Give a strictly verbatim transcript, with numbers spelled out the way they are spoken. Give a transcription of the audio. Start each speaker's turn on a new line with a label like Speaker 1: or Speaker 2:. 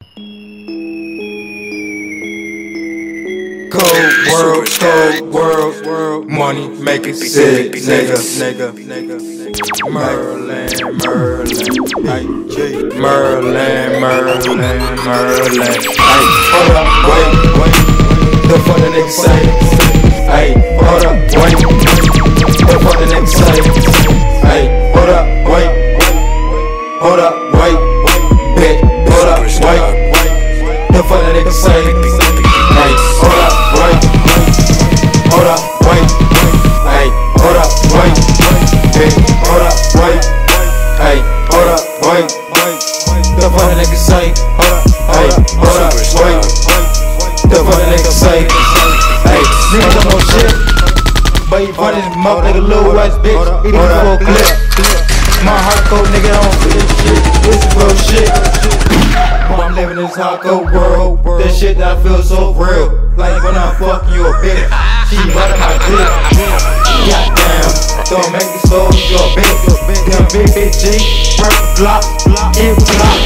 Speaker 1: Cold world, cold world, world. Money make it sick, nigga, nigga, nigga. Merlin, Merlin, ay, Merlin, Merlin, Merlin. Ay, hold up, wait, wait. The fuck the nigga say? Ay, hold up, wait. The fuck the nigga say? Ay, hold up, wait. Hold up, wait. Bitch, hold up, wait. The fuck the nigga say? Ay, hold up, wait. Hold up, wait. Ay, hold up, wait. Bitch, hold up, wait. Ay, hold up, wait. The fuck the nigga say? Ay, hold up, wait. The fuck the nigga say? Ay, nigga don't know shit, but you funny as mouth like a little ass bitch. Eating a full clip. My hardcore nigga don't see this shit. This is real shit. I'm living this hardcore world. This shit that I feel so real. Like when I'm fucking you a bitch, she running my dick. Goddamn, don't make me slow, you a bitch. Damn big bitch G, purple block, in block.